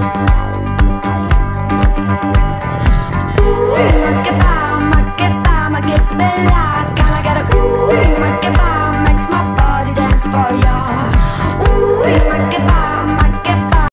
Ma che bella, gotta get a ma che fa, makes my body dance for ya. Ma che fa.